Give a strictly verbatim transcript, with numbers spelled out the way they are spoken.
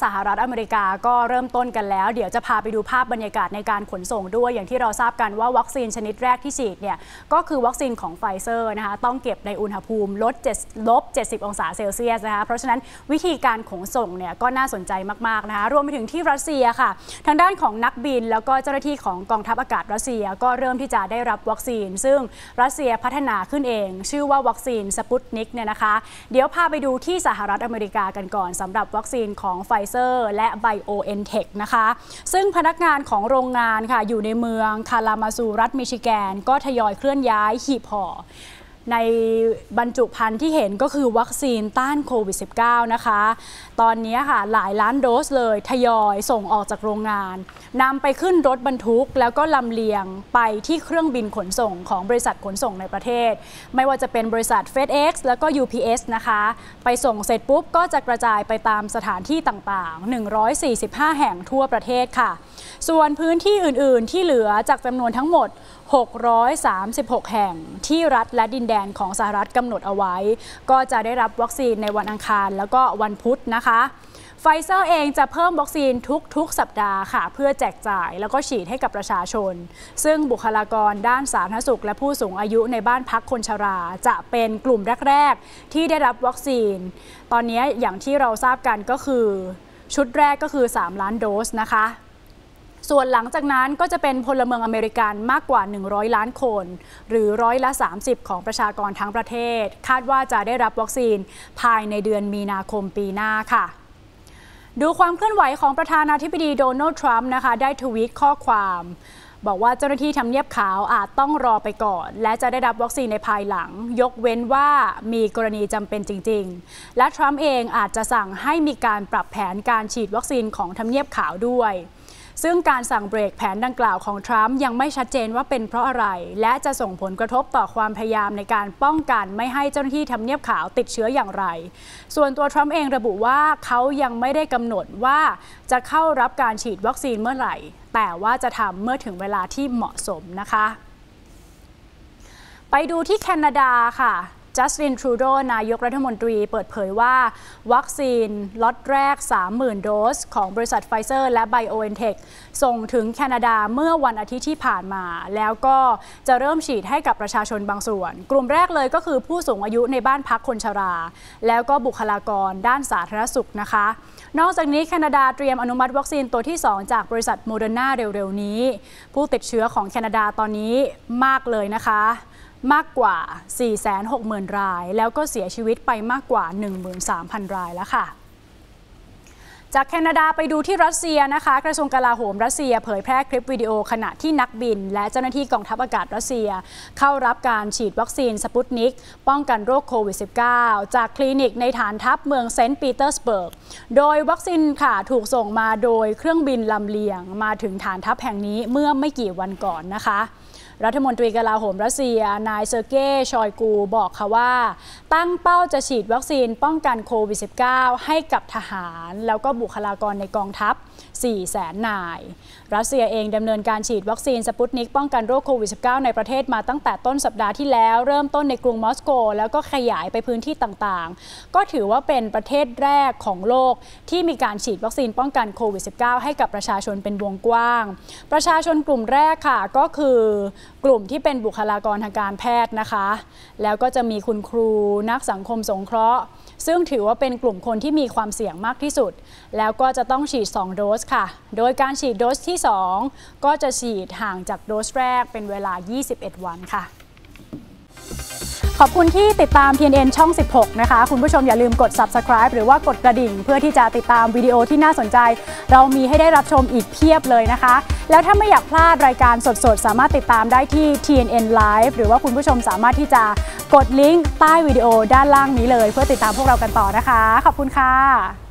สหรัฐอเมริกาก็เริ่มต้นกันแล้วเดี๋ยวจะพาไปดูภาพบรรยากาศในการขนส่งด้วยอย่างที่เราทราบกันว่าวัคซีนชนิดแรกที่ฉีดเนี่ยก็คือวัคซีนของไฟเซอร์นะคะต้องเก็บในอุณหภูมิลดลบเจ็ดสิบองศาเซลเซียสนะคะเพราะฉะนั้นวิธีการขนส่งเนี่ยก็น่าสนใจมากๆนะคะรวมไปถึงที่รัสเซียค่ะทางด้านของนักบินแล้วก็เจ้าหน้าที่ของกองทัพอากาศรัสเซียก็เริ่มที่จะได้รับวัคซีนซึ่งรัสเซียพัฒนาขึ้นเองชื่อว่าวัคซีนสปุตนิกเนี่ยนะคะเดี๋ยวพาไปดูที่สหรัฐอเมริกากันก่อนสำหรับวัคซีนของไฟเซอร์และไบโอเอ็นเทคนะคะซึ่งพนักงานของโรงงานค่ะอยู่ในเมืองคาลามาซูรัฐมิชิแกนก็ทยอยเคลื่อนย้ายหีบห่อในบรรจุภัณฑ์ที่เห็นก็คือวัคซีนต้านโควิด สิบเก้า นะคะตอนนี้ค่ะหลายล้านโดสเลยทยอยส่งออกจากโรงงานนำไปขึ้นรถบรรทุกแล้วก็ลำเลียงไปที่เครื่องบินขนส่งของบริษัทขนส่งในประเทศไม่ว่าจะเป็นบริษัท FedEx แล้วก็ ยู พี เอส นะคะไปส่งเสร็จปุ๊บก็จะกระจายไปตามสถานที่ต่างๆหนึ่งร้อยสี่สิบห้าแห่งทั่วประเทศค่ะส่วนพื้นที่อื่นๆที่เหลือจากจำนวนทั้งหมดหกร้อยสามสิบหกแห่งที่รัฐและดินแดนของสหรัฐกำหนดเอาไว้ก็จะได้รับวัคซีนในวันอังคารแล้วก็วันพุธนะคะไฟเซอร์เองจะเพิ่มวัคซีนทุกๆสัปดาห์ค่ะเพื่อแจกจ่ายแล้วก็ฉีดให้กับประชาชนซึ่งบุคลากรด้านสาธารณสุขและผู้สูงอายุในบ้านพักคนชราจะเป็นกลุ่มแรกๆที่ได้รับวัคซีนตอนนี้อย่างที่เราทราบกันก็คือชุดแรกก็คือสามล้านโดสนะคะส่วนหลังจากนั้นก็จะเป็นพลเมืองอเมริกันมากกว่าหนึ่งร้อยล้านคนหรือร้อยละสามสิบของประชากรทั้งประเทศคาดว่าจะได้รับวัคซีนภายในเดือนมีนาคมปีหน้าค่ะดูความเคลื่อนไหวของประธานาธิบดีโดนัลด์ทรัมป์นะคะได้ทวีตข้อความบอกว่าเจ้าหน้าที่ทำเนียบขาวอาจต้องรอไปก่อนและจะได้รับวัคซีนในภายหลังยกเว้นว่ามีกรณีจำเป็นจริงๆและทรัมป์เองอาจจะสั่งให้มีการปรับแผนการฉีดวัคซีนของทำเนียบขาวด้วยซึ่งการสั่งเบรกแผนดังกล่าวของทรัมป์ยังไม่ชัดเจนว่าเป็นเพราะอะไรและจะส่งผลกระทบต่อความพยายามในการป้องกันไม่ให้เจ้าหน้าที่ทำเนียบขาวติดเชื้ออย่างไรส่วนตัวทรัมป์เองระบุว่าเขายังไม่ได้กำหนดว่าจะเข้ารับการฉีดวัคซีนเมื่อไหร่แต่ว่าจะทำเมื่อถึงเวลาที่เหมาะสมนะคะไปดูที่แคนาดาค่ะจัสติน ทรูโดนายกรัฐมนตรีเปิดเผยว่าวัคซีนล็อตแรก สามหมื่น โดสของบริษัทไฟเซอร์และไบโอเอ็นเทคส่งถึงแคนาดาเมื่อวันอาทิตย์ที่ผ่านมาแล้วก็จะเริ่มฉีดให้กับประชาชนบางส่วนกลุ่มแรกเลยก็คือผู้สูงอายุในบ้านพักคนชราแล้วก็บุคลากรด้านสาธารณสุขนะคะนอกจากนี้แคนาดาเตรียมอนุมัติวัคซีนตัวที่สองจากบริษัทโมเดอร์นาเร็วๆนี้ผู้ติดเชื้อของแคนาดาตอนนี้มากเลยนะคะมากกว่า สี่แสนหกหมื่น รายแล้วก็เสียชีวิตไปมากกว่า หนึ่งหมื่นสามพัน รายแล้วค่ะจากแคนาดาไปดูที่รัสเซียนะคะกระทรวงกลาโหมรัสเซียเผยแพร่คลิปวิดีโอขณะที่นักบินและเจ้าหน้าที่กองทัพอากาศรัสเซียเข้ารับการฉีดวัคซีนสปุตนิกป้องกันโรคโควิด สิบเก้า จากคลินิกในฐานทัพเมืองเซนต์ปีเตอร์สเบิร์กโดยวัคซีนค่ะถูกส่งมาโดยเครื่องบินลำเลียงมาถึงฐานทัพแห่งนี้เมื่อไม่กี่วันก่อนนะคะรัฐมนตรีกลาโหมรัสเซียนายเซอร์เกย์ ชอยกูบอกค่ะว่าตั้งเป้าจะฉีดวัคซีนป้องกันโควิด สิบเก้า ให้กับทหารแล้วก็บุคลากรในกองทัพ สี่แสน นายรัสเซียเองดำเนินการฉีดวัคซีนสปุตนิกป้องกันโรคโควิด สิบเก้า ในประเทศมาตั้งแต่ต้นสัปดาห์ที่แล้วเริ่มต้นในกรุงมอสโกแล้วก็ขยายไปพื้นที่ต่างๆก็ถือว่าเป็นประเทศแรกของโลกที่มีการฉีดวัคซีนป้องกันโควิด สิบเก้า ให้กับประชาชนเป็นวงกว้างประชาชนกลุ่มแรกค่ะก็คือกลุ่มที่เป็นบุคลากรทางการแพทย์นะคะแล้วก็จะมีคุณครูนักสังคมสงเคราะห์ซึ่งถือว่าเป็นกลุ่มคนที่มีความเสี่ยงมากที่สุดแล้วก็จะต้องฉีดสองโดสค่ะโดยการฉีดโดสที่สองก็จะฉีดห่างจากโดสแรกเป็นเวลายี่สิบเอ็ดวันค่ะขอบคุณที่ติดตาม ที เอ็น เอ็น ช่องสิบหกนะคะคุณผู้ชมอย่าลืมกด ซับสไครบ์ หรือว่ากดกระดิ่งเพื่อที่จะติดตามวิดีโอที่น่าสนใจเรามีให้ได้รับชมอีกเพียบเลยนะคะแล้วถ้าไม่อยากพลาดรายการสดๆสามารถติดตามได้ที่ ที เอ็น เอ็น Live หรือว่าคุณผู้ชมสามารถที่จะกดลิงก์ใต้วิดีโอด้านล่างนี้เลยเพื่อติดตามพวกเรากันต่อนะคะขอบคุณค่ะ